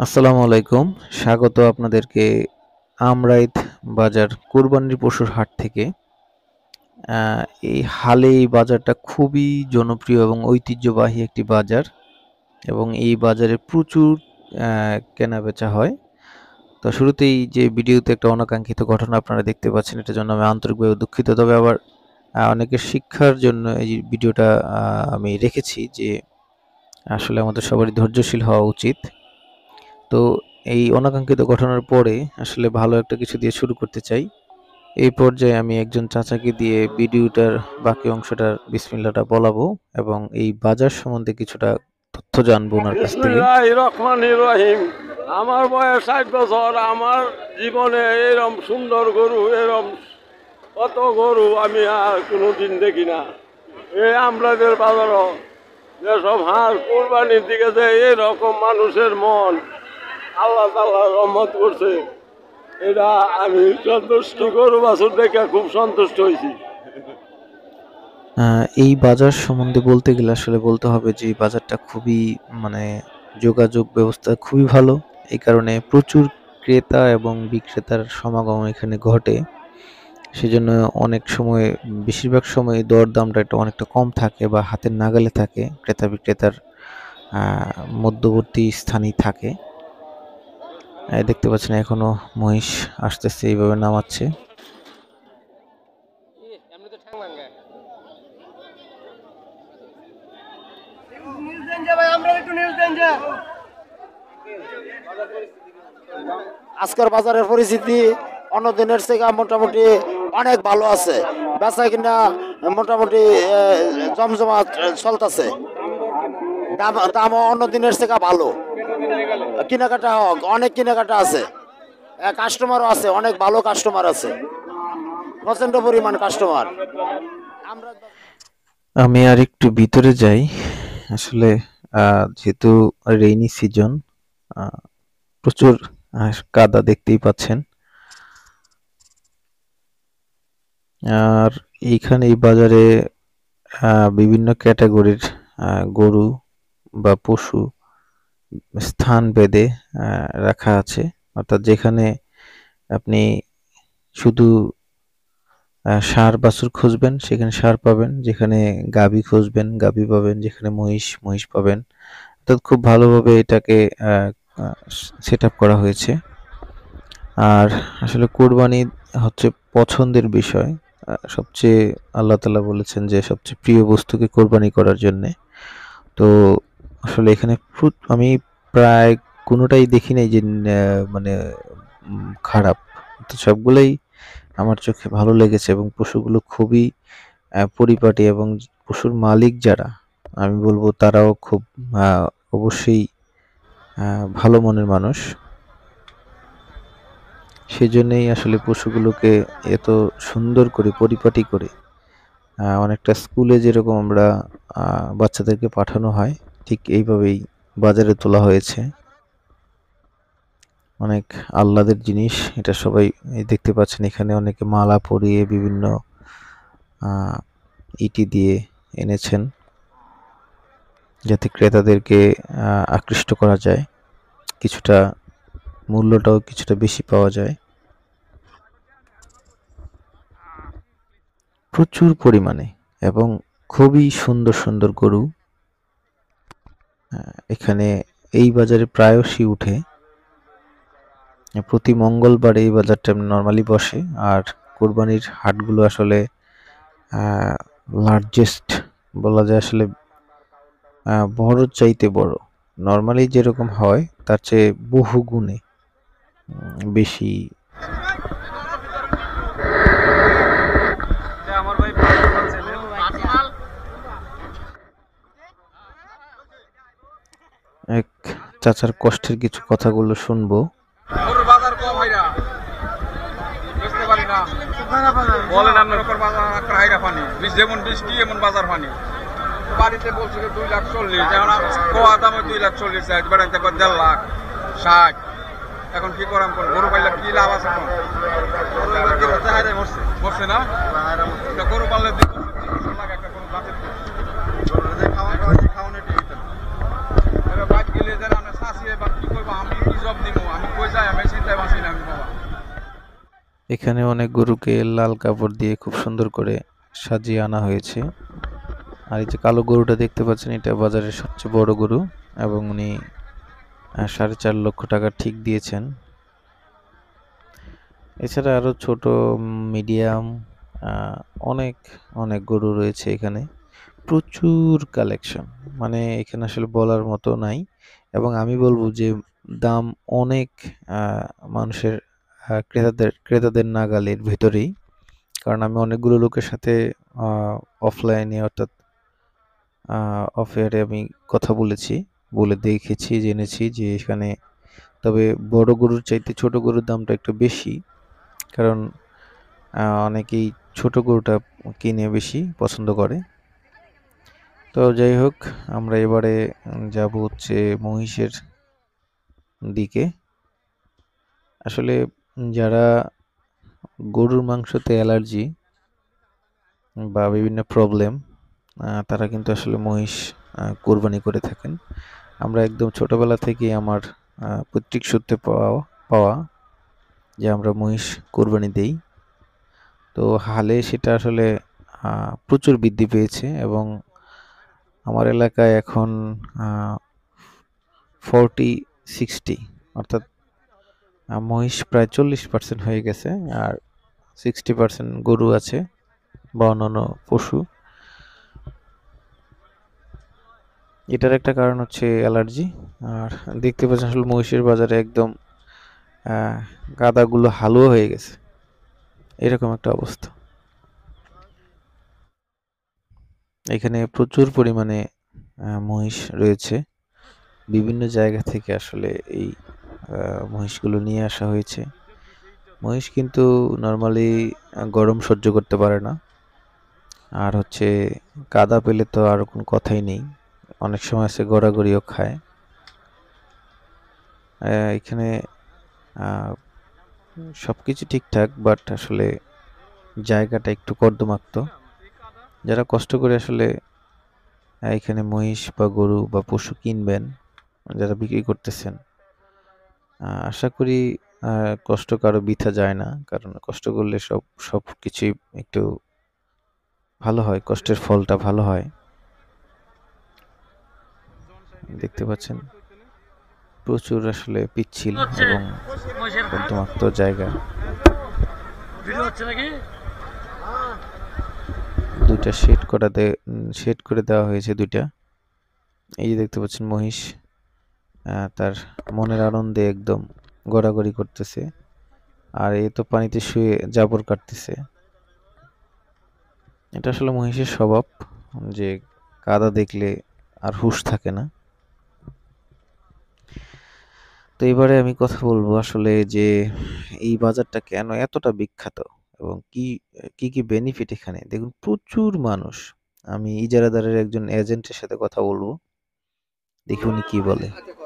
আসসালামু আলাইকুম। স্বাগত আপনাদেরকে আমরাইত বাজার কোরবানির পশুর হাট থেকে। আ এই হালে এই বাজারটা খুবই জনপ্রিয় এবং ঐতিহ্যবাহী একটি বাজার এবং এই বাজারে প্রচুর আ কেনাবেচা হয়। তো শুরুতেই যে ভিডিওতে একটা অনাকাঙ্ক্ষিত ঘটনা আপনারা দেখতে পাচ্ছেন, এটার জন্য আমি আন্তরিকভাবে দুঃখিত। তবে আবার অনেকের শিক্ষার জন্য এই ভিডিওটা আমি রেখেছি যে আসলে আমাদের সবারই ধৈর্যশীল হওয়া উচিত। তো এই অনাকাঙ্ক্ষিত ঘটনার পরে আসলে ভালো একটা কিছু দিয়ে শুরু করতে চাই। এই পর্যায়ে আমি একজন চাচাকে দিয়ে ভিডিওটার বাকি অংশটার বিসমিল্লাহটা বলাবো এবং এই বাজার সম্বন্ধে কিছুটা তথ্য জানবো ওনার কাছ থেকে। বিসমিল্লাহির রহমানির রহিম। আমার বয়স 60 বছর। আমার জীবনে এরম সুন্দর গরু, এরম কত গরু আমি আর কোনোদিন দেখি না। এই আমাদের বাজারও যেসব হাঁস কোরবানির দিকে যে এরকম মানুষের মন আল্লাহ তাআলা রহমত করছে, এটা আমি সন্তুষ্ট। গরু বাছুর দেখে খুব সন্তুষ্ট হয়েছি। এই বাজার সম্বন্ধে বলতে গেলে আসলে বলতে হবে যে এই বাজারটা খুবই মানে যোগাযোগ ব্যবস্থা খুবই ভালো। এই কারণে প্রচুর ক্রেতা এবং বিক্রেতার সমাগম এখানে ঘটে। সেজন্য অনেক সময় বেশিরভাগ সময় দরদামটা একটু অনেকটা কম থাকে বা হাতের নাগালে থাকে। ক্রেতা বিক্রেতার আ মধ্যবর্তী স্থানেই থাকে। দেখতে পাচ্ছেন এখনো মহিষ আসতেছে, এইভাবে নামাচ্ছে। আজকের বাজারের পরিস্থিতি অন্য দিনের থেকে মোটামুটি অনেক ভালো আছে। বেচা কিনা মোটামুটি জমজমাট চলতেছে। দামও অন্য দিনের থেকে ভালো। কেনাকাটা অনেক কেনাকাটা আছে, কাস্টমারও আছে, অনেক ভালো কাস্টমার আছে, প্রচন্ড পরিমাণ কাস্টমার। আমি আর একটু ভিতরে যাই। আসলে যেহেতু রেইনি সিজন, প্রচুর কাদা দেখতেই পাচ্ছেন। আর এইখানে এই বাজারে বিভিন্ন ক্যাটাগরির গরু বা পশু স্থান ভেদে রাখা আছে। অর্থাৎ যেখানে আপনি শুধু ষাঁড় বাছুর খুঁজবেন সেখানে ষাঁড় পাবেন, যেখানে গাভী খুঁজবেন গাভী পাবেন, যেখানে মহিষ মহিষ পাবেন। অর্থাৎ খুব ভালোভাবে এটাকে সেট আপ করা হয়েছে। আর আসলে কোরবানি হচ্ছে পছন্দের বিষয়। সবচেয়ে আল্লাহ তাআলা বলেছেন যে সবচেয়ে প্রিয় বস্তুকে কোরবানি করার জন্যে। তো আসলে এখানে আমি প্রায় কোনোটাই দেখি নাই যে মানে খারাপ। তো সবগুলোই আমার চোখে ভালো লেগেছে এবং পশুগুলো খুবই পরিপাটি এবং পশুর মালিক যারা, আমি বলবো তারাও খুব অবশ্যই ভালো মনের মানুষ। সেজন্যই আসলে পশুগুলোকে এত সুন্দর করে পরিপাটি করে অনেকটা স্কুলে যেরকম আমরা বাচ্চাদেরকে পাঠানো হয় ঠিক এইভাবেই বাজারে তোলা হয়েছে। অনেক আহ্লাদের জিনিস এটা সবাই দেখতে পাচ্ছেন। এখানে অনেকে মালা পরিয়ে বিভিন্ন ইটি দিয়ে এনেছেন যাতে ক্রেতাদেরকে আকৃষ্ট করা যায়, কিছুটা মূল্যটাও কিছুটা বেশি পাওয়া যায়। প্রচুর পরিমাণে এবং খুবই সুন্দর সুন্দর গরু এখানে এই বাজারে প্রায়শই উঠে। প্রতি মঙ্গলবার এই বাজারটা নরমালি বসে। আর কোরবানির হাটগুলো আসলে লার্জেস্ট বলা যায়, আসলে বড় চাইতে বড়। নরমালি যেরকম হয় তার চেয়ে বহু গুণে বেশি। এক চাচার কষ্টের কিছু কথাগুলো শুনবো। বলেন আপনার হাইরা পানি যেমন বৃষ্টি এমন বাজার পানি। বাড়িতে বলছিল 2,40,000, এখন কোয়া দামে 2,40,000 চাই, বেড়াইতে 1,50,000 এখন কি করাম? গরু পাইলে কি লাভ আছে? মরছে না গরু পাললে 2 লাখ একটা গরু বাঁচে খাওয়ানো বাইক গেলে যারা আমরা শাসিয়ে বা কি করবো আমি এখানে অনেক গরুকে লাল কাপড় দিয়ে খুব সুন্দর করে সাজিয়ে আনা হয়েছে। আর এই যে কালো গরুটা দেখতে পাচ্ছেন, এটা বাজারের সবচেয়ে বড় গরু এবং উনি 4.5 লক্ষ টাকা ঠিক দিয়েছেন। এছাড়া আরো ছোট, মিডিয়াম অনেক অনেক গরু রয়েছে এখানে। প্রচুর কালেকশন, মানে এখানে আসলে বলার মতো নাই। এবং আমি বলবো যে দাম অনেক মানুষের ক্রেতাদের নাগালের ভিতরেই। কারণ আমি অনেকগুলো লোকের সাথে অফলাইনে অর্থাৎ অফ এয়ারে আমি কথা বলেছি, বলে দেখেছি, জেনেছি যে এখানে তবে বড় গরুর চাইতে ছোট গরুর দামটা একটু বেশি। কারণ অনেকেই ছোট গরুটা কিনে বেশি পছন্দ করে। তো যাই হোক, আমরা এবারে যাব হচ্ছে মহিষের দিকে। আসলে যারা গরুর মাংসতে অ্যালার্জি বা বিভিন্ন প্রবলেম, তারা কিন্তু আসলে মহিষ কোরবানি করে থাকেন। আমরা একদম ছোটবেলা থেকেই আমার পৈতৃক সূত্রে পাওয়া যে আমরা মহিষ কোরবানি দেই। তো হালে সেটা আসলে প্রচুর বৃদ্ধি পেয়েছে এবং আমার এলাকায় এখন 40-60 অর্থাৎ মহিষ প্রায় 40% হয়ে গেছে, আর 60% গরু আছে বা অন্যান্য পশু। এটার একটা কারণ হচ্ছে অ্যালার্জি। আর দেখতে পাচ্ছেন আসলে মহিষের বাজারে একদম গাদাগুলো হালুয়া হয়ে গেছে, এরকম একটা অবস্থা। এখানে প্রচুর পরিমাণে মহিষ রয়েছে। বিভিন্ন জায়গা থেকে আসলে এই মহিষগুলো নিয়ে আসা হয়েছে। মহিষ কিন্তু নর্মালি গরম সহ্য করতে পারে না। আর হচ্ছে কাদা পেলে তো আর কোনো কথাই নেই, অনেক সময় আছে গড়াগড়িও খায়। এখানে সবকিছু ঠিকঠাক, বাট আসলে জায়গাটা একটু কর্দমাক্ত। যারা কষ্ট করে আসলে এখানে মহিষ বা গরু বা পশু কিনবেন, যারা বিক্রি করতেছেন, আশা করি কষ্ট কারো বৃথা যায় না। কারণ কষ্ট করলে সব কিছুই একটু ভালো হয়, কষ্টের ফলটা ভালো হয়। দেখতে পাচ্ছেন প্রচুর আসলে পিচ্ছিল এবং কর্দমাক্ত জায়গা। দুইটা শেড করে দেওয়া হয়েছে দুইটা। এই যে দেখতে পাচ্ছেন মহিষ তার মনের আনন্দে একদম গড়াগড়ি করতেছে, আর এ তো পানিতে শুয়ে জাবর কাটতেছে। এটা আসলে মহিষের স্বভাব যে কাদা দেখলে আর হুঁশ থাকে না। তো এবারে আমি কথা বলবো আসলে যে এই বাজারটা কেন এতটা বিখ্যাত এবং কি কি বেনিফিট এখানে। দেখুন, প্রচুর মানুষ। আমি ইজারাদারের একজন এজেন্টের সাথে কথা বলবো, দেখি উনি কি বলে।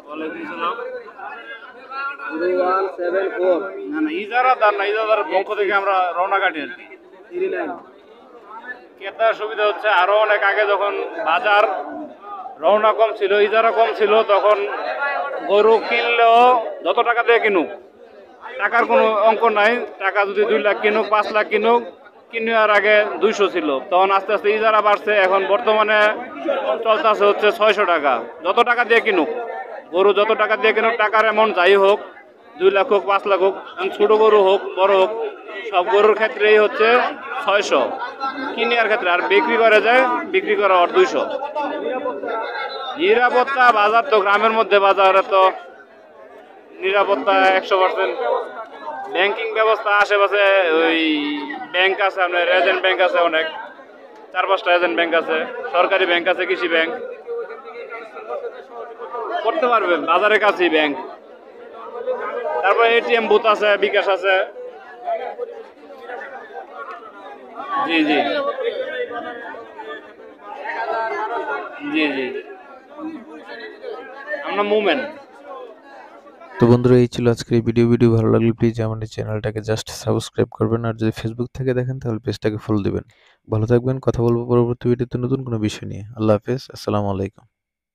ইজারাদার পক্ষ থেকে আমরা রওনা কাটি আর কি। ক্রেতার সুবিধা হচ্ছে আরো অনেক আগে যখন বাজার রওনা কম ছিল, ইজারা কম ছিল, তখন গরু কিনলেও যত টাকা দিয়ে কিনুক, টাকার কোনো অঙ্ক নাই। টাকা যদি 2 লাখ কিনুক, 5 লাখ কিনুক, কিনার আগে 200 ছিল। তখন আস্তে আস্তে ইজারা বাড়ছে, এখন বর্তমানে চলতেছে হচ্ছে 600 টাকা। যত টাকা দিয়ে কিনুক গরু, যত টাকা দিয়ে কিনুক, টাকার অ্যামাউন্ট যাই হোক, 2 লাখ হোক, 5 লাখ হোক, ছোট গরু হোক, বড় হোক, সব গরুর ক্ষেত্রেই হচ্ছে 600 কিনার ক্ষেত্রে। আর বিক্রি করা 200। নিরাপত্তা বাজার তো গ্রামের মধ্যে, বাজারে তো নিরাপত্তা 100%। ব্যাংকিং ব্যবস্থা আশেপাশে ওই ব্যাংক আছে, আপনার এজেন্ট ব্যাংক আছে অনেক, 4-5টা এজেন্ট ব্যাংক আছে, সরকারি ব্যাংক আছে, কৃষি ব্যাংক করতে পারবেন বাজারের কাছেই ব্যাংক। তারপরে এটিএম বুথ আছে, বিকাশ আছে। জি জি জি জি আমরা মুভমেন্ট। তো বন্ধুরা, এই ছিল আজকের এই ভিডিও ভালো লাগলে প্লিজ আমাদের চ্যানেলটাকে জাস্ট সাবস্ক্রাইব করবেন, আর যদি ফেসবুক থেকে দেখেন তাহলে পেজটাকে ফলো দিবেন। ভালো থাকবেন, কথা বলবো পরবর্তী ভিডিওতে নতুন কোনো বিষয় নিয়ে। আল্লাহ হাফেজ, আসসালামু আলাইকুম।